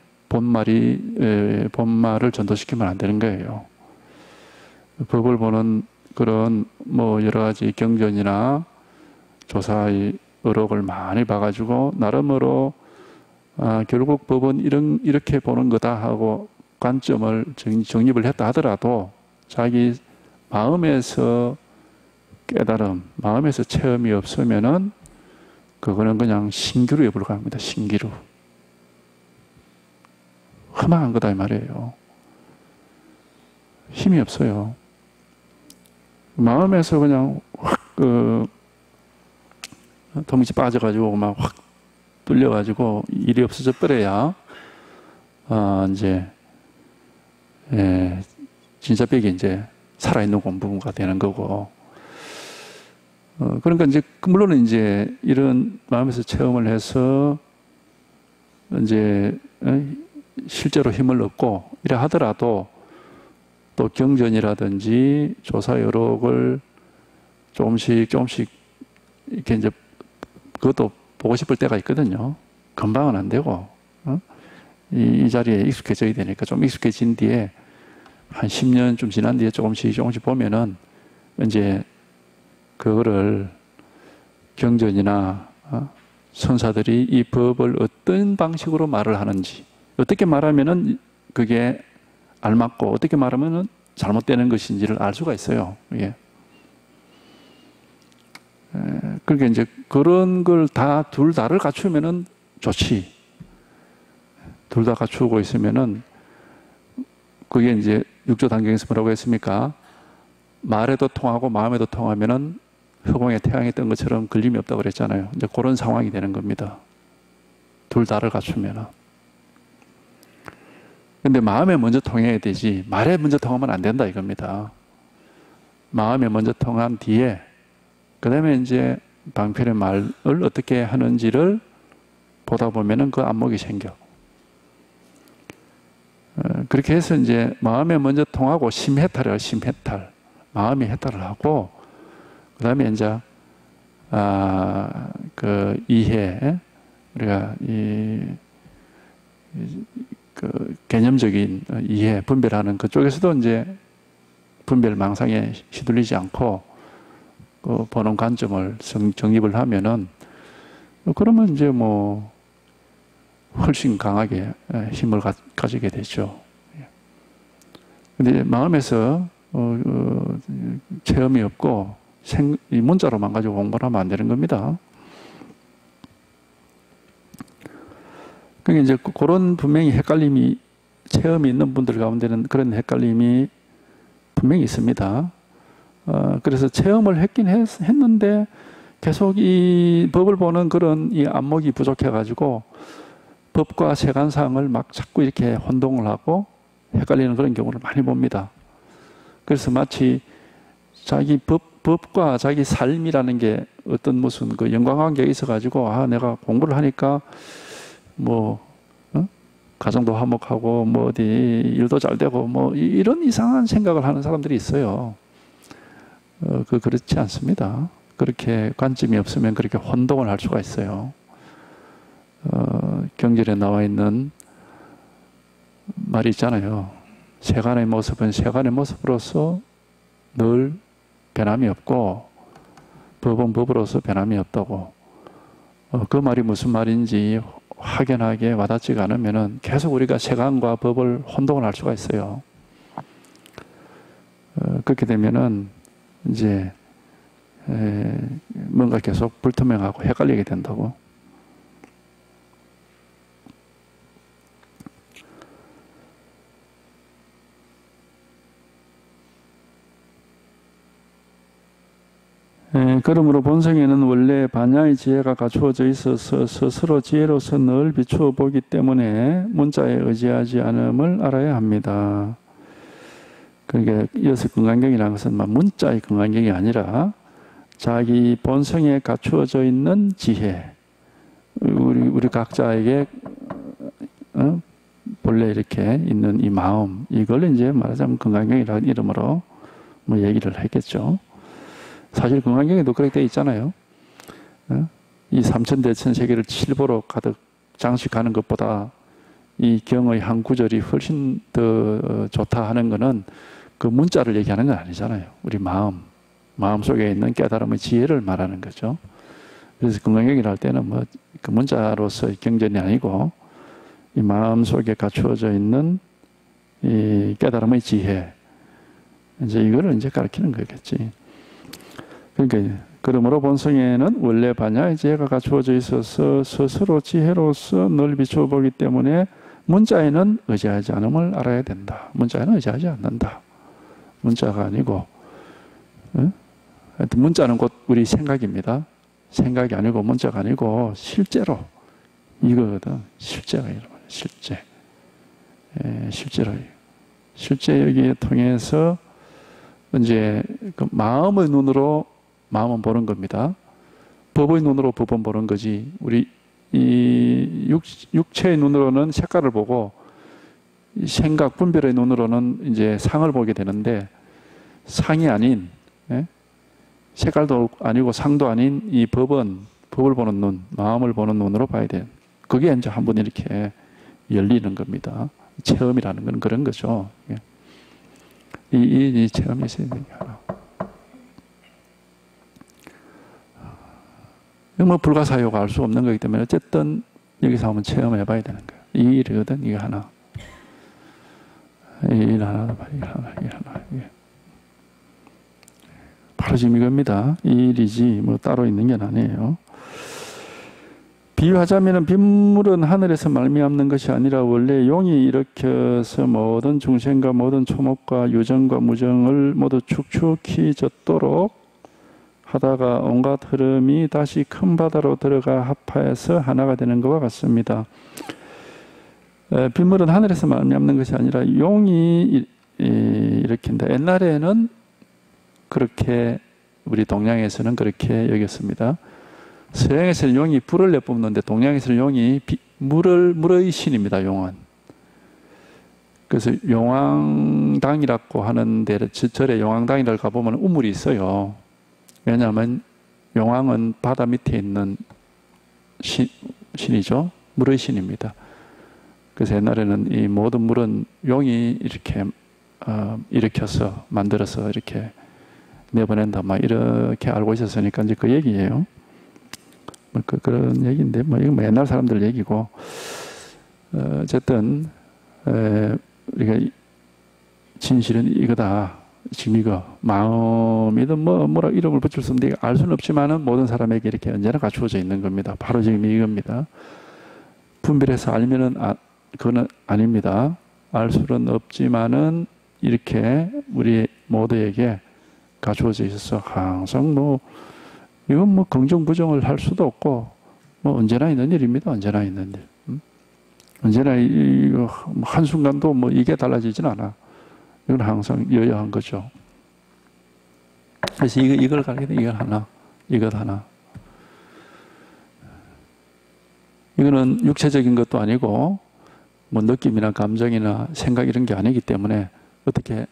본말을 전도시키면 안 되는 거예요. 법을 보는 그런 뭐 여러 가지 경전이나 조사의 어록을 많이 봐가지고 나름으로 결국 법은 이렇게 보는 거다 하고 관점을 정립을 했다 하더라도 자기 마음에서 깨달음, 마음에서 체험이 없으면은 그거는 그냥 신기루에 불과합니다. 신기루. 허망한 거다 이 말이에요. 힘이 없어요. 마음에서 그냥 확 덩치 빠져가지고 막 확 뚫려가지고 일이 없어져 버려야 이제 진짜 벽이 이제 살아있는 공부가 되는 거고. 그러니까 이제 물론 이제 이런 마음에서 체험을 해서 이제 실제로 힘을 얻고 이래 하더라도 또 경전이라든지 조사 여록을 조금씩 이렇게 이제 그것도 보고 싶을 때가 있거든요. 금방은 안 되고 이 자리에 익숙해져야 되니까 좀 익숙해진 뒤에 한 10년 좀 지난 뒤에 조금씩 보면은 이제 그거를 경전이나 선사들이 이 법을 어떤 방식으로 말을 하는지 어떻게 말하면은 그게 알맞고 어떻게 말하면은 잘못되는 것인지를 알 수가 있어요. 이게. 그러니까 이제 그런 걸 둘 다를 갖추면은 좋지. 둘 다 갖추고 있으면은 그게 이제 육조 단경에서 뭐라고 했습니까? 말에도 통하고 마음에도 통하면은 허공에 태양이 뜬 것처럼 걸림이 없다고 그랬잖아요. 이제 그런 상황이 되는 겁니다. 둘 다를 갖추면은. 근데 마음에 먼저 통해야 되지 말에 먼저 통하면 안 된다 이겁니다. 마음에 먼저 통한 뒤에 그 다음에 이제 방편의 말을 어떻게 하는지를 보다 보면은 그 안목이 생겨. 그렇게 해서 이제 마음에 먼저 통하고 심해탈이에요. 심해탈. 마음이 해탈을 하고 그 다음에 이제 그 이해 우리가 그 개념적인 이해, 분별하는 그쪽에서도 이제 분별 망상에 휘둘리지 않고 그 보는 관점을 정립을 하면은 그러면 이제 뭐 훨씬 강하게 힘을 가지게 되죠. 근데 마음에서 체험이 없고 이 문자로만 가지고 공부를 하면 안 되는 겁니다. 그러니까 이제 그런 분명히 헷갈림이 체험이 있는 분들 가운데는 그런 헷갈림이 분명히 있습니다. 그래서 체험을 했긴 했는데 계속 이 법을 보는 그런 이 안목이 부족해가지고 법과 세간상을 막 자꾸 이렇게 혼동을 하고 헷갈리는 그런 경우를 많이 봅니다. 그래서 마치 자기 법과 자기 삶이라는 게 어떤 무슨 그 연관관계가 있어가지고 내가 공부를 하니까 뭐 가정도 화목하고 뭐 어디 일도 잘 되고 뭐 이런 이상한 생각을 하는 사람들이 있어요. 그렇지 않습니다. 그렇게 관점이 없으면 그렇게 혼동을 할 수가 있어요. 경전에 나와 있는 말이 있잖아요. 세간의 모습은 세간의 모습으로서 늘 변함이 없고 법은 법으로서 변함이 없다고. 그 말이 무슨 말인지 확연하게 와닿지가 않으면 계속 우리가 세간과 법을 혼동을 할 수가 있어요. 그렇게 되면은 이제 뭔가 계속 불투명하고 헷갈리게 된다고. 그러므로 본성에는 원래 반야의 지혜가 갖추어져 있어서 스스로 지혜로서 늘 비추어 보기 때문에 문자에 의지하지 않음을 알아야 합니다. 그러니까 이어서 금강경이라는 것은 문자의 금강경이 아니라 자기 본성에 갖추어져 있는 지혜, 우리 각자에게 본래 이렇게 있는 이 마음, 이걸 이제 말하자면 금강경이라는 이름으로 뭐 얘기를 했겠죠. 사실 금강경에도 그렇게 되어 있잖아요. 이 삼천대천 세계를 칠보로 가득 장식하는 것보다 이 경의 한 구절이 훨씬 더 좋다 하는 것은 그 문자를 얘기하는 건 아니잖아요. 우리 마음 속에 있는 깨달음의 지혜를 말하는 거죠. 그래서 금강경이라 할 때는 뭐 그 문자로서의 경전이 아니고 이 마음 속에 갖추어져 있는 이 깨달음의 지혜, 이제 이거를 이제 가르치는 거겠지. 그러니까 그러므로 본성에는 원래 반야의 지혜가 갖추어져 있어서 스스로 지혜로서 늘 비추어 보기 때문에 문자에는 의지하지 않음을 알아야 된다. 문자에는 의지하지 않는다. 문자가 아니고, 하여튼 문자는 곧 우리 생각입니다. 생각이 아니고 문자가 아니고 실제로 이거거든. 실제가 이런 거예요. 실제. 실제로. 실제 여기에 통해서 이제 그 마음의 눈으로 마음은 보는 겁니다. 법의 눈으로 법은 보는 거지. 우리 이 육체의 눈으로는 색깔을 보고 생각 분별의 눈으로는 이제 상을 보게 되는데 상이 아닌 색깔도 아니고 상도 아닌 이 법은 법을 보는 눈, 마음을 보는 눈으로 봐야 돼. 그게 이제 한번 이렇게 열리는 겁니다. 체험이라는 건 그런 거죠. 이 체험이 있어야 되는 게 하나. 뭐 불가사의가 알 수 없는 거기 때문에 어쨌든 여기서 한번 체험해 봐야 되는 거예요. 이 일이거든, 이거 하나. 이 일 하나, 이 하나, 이 하나. 바로 지금 이겁니다. 이 일이지 뭐 따로 있는 게 아니에요. 비유하자면 빗물은 하늘에서 말미암는 것이 아니라 원래 용이 일으켜서 모든 중생과 모든 초목과 유정과 무정을 모두 축축히 젖도록 하다가 온갖 흐름이 다시 큰 바다로 들어가 합하여서 하나가 되는 것과 같습니다. 빗물은 하늘에서 말미암는 것이 아니라 용이 일으킨다. 옛날에는 그렇게 우리 동양에서는 그렇게 여겼습니다. 서양에서는 용이 불을 내뿜는데 동양에서는 용이 물의 신입니다. 용은. 그래서 용왕당이라고 하는 데 절에 용왕당이라고 가보면 우물이 있어요. 왜냐하면 용왕은 바다 밑에 있는 신이죠. 물의 신입니다. 그래서 옛날에는 이 모든 물은 용이 이렇게 일으켜서 만들어서 이렇게 내보낸다, 막 이렇게 알고 있었으니까 이제 그 얘기예요. 그런 얘기인데, 이건 옛날 사람들 얘기고, 어쨌든, 우리가 진실은 이거다. 지금 이거, 마음이든 뭐라 이름을 붙일 수 없는데, 알 수는 없지만은 모든 사람에게 이렇게 언제나 갖추어져 있는 겁니다. 바로 지금 이겁니다. 분별해서 알면은, 그거는 아닙니다. 알 수는 없지만은, 이렇게 우리 모두에게 갖추어져 있어서 항상 이건 긍정 부정을 할 수도 없고 언제나 있는 일입니다. 언제나 있는 일. 언제나 이거 한순간도 이게 달라지진 않아. 이건 항상 여여한 거죠. 그래서 이걸 가르치는 이것 하나, 이것 하나. 이거는 육체적인 것도 아니고 뭐 느낌이나 감정이나 생각 이런 게 아니기 때문에 어떻게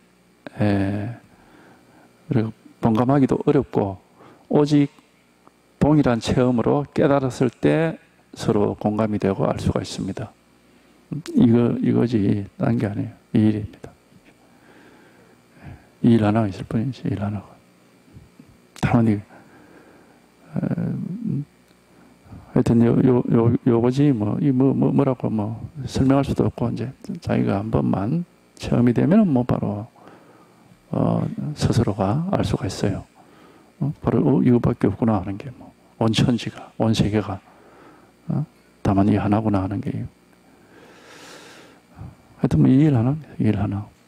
동감하기도 어렵고 오직 동일한 체험으로 깨달았을 때 서로 공감이 되고 알 수가 있습니다. 이거지 딴 게 아니에요. 이 일입니다. 이 일 하나 있을 뿐이지 일 하나가. 다만 하여튼 요거지 뭐라고 설명할 수도 없고 이제 자기가 한 번만 체험이 되면 뭐 바로 스스로가 알 수가 있어요. 바로 이거밖에 없구나 하는 게 뭐 온 천지가 온 세계가 다만 이 하나구나 하는 게 하여튼 이 일 하나입니다. 이 일 하나.